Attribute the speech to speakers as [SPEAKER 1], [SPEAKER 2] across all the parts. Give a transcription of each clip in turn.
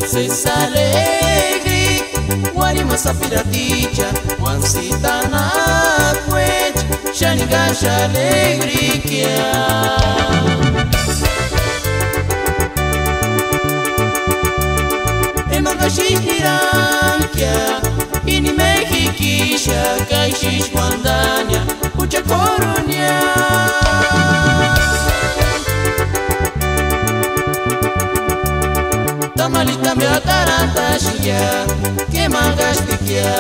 [SPEAKER 1] chances alegre, Guarimas a piraticha, Juancitana pues, Shanigasha alegría. Emagashitirankia, Ini Mexikisha, Kaishish Guandania, Pucha Coronia. Tamalita me atarantashia, que mangastikia.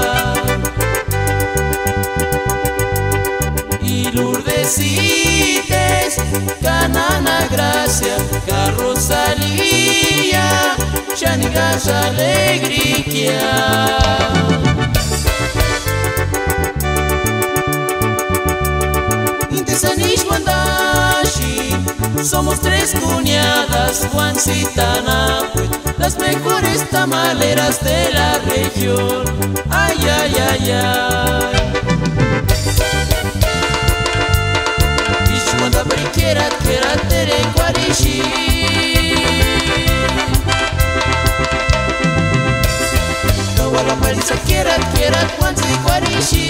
[SPEAKER 1] Y Lourdesites, Canana Gracia, Carrosalía, Shanigasha alegría. Intesanish Guandashi, somos tres cuñadas, Juancitana pues, las mejores tamaleras de la región. Ay, ay, ay, ay. Ishwanda Bariquera, Tere Guarishi. Kawala Marisa, Quiera, Juanci Guarishi.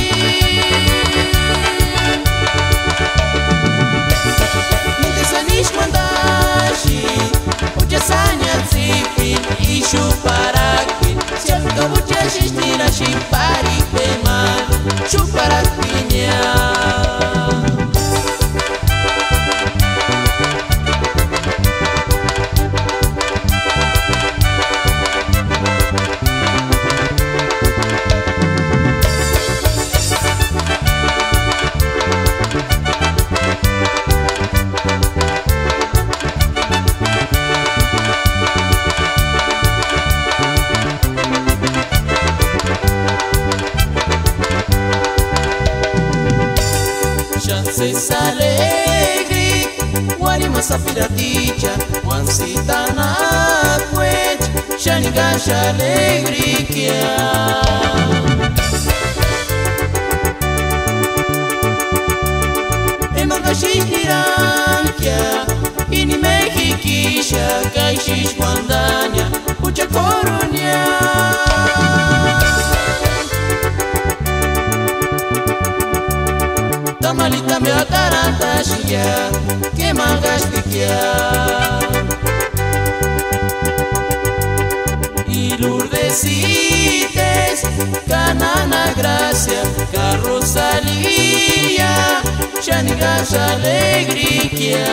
[SPEAKER 1] Chuparakpin, siapa buca shistira shipari teman, chuparakpinya. Chances alegre, Guarimas a piraticha, Juancitana pues, Shanigasha alegría. Emagashitirankia, Ini Mexikisha, Kaishish Guandania, Pucha Coronia. Tamalita me atarantashia, que mangastikia. Y Lourdesites, Canana Gracia, Carrosalía, Shanigasha alegría.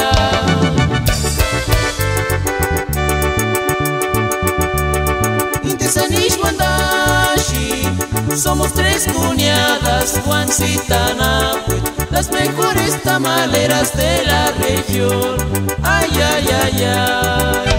[SPEAKER 1] Intesanish Guandashi, somos tres cuñadas, Juancitana pues, las mejores tamaleras de la región. Ay, ay, ay, ay.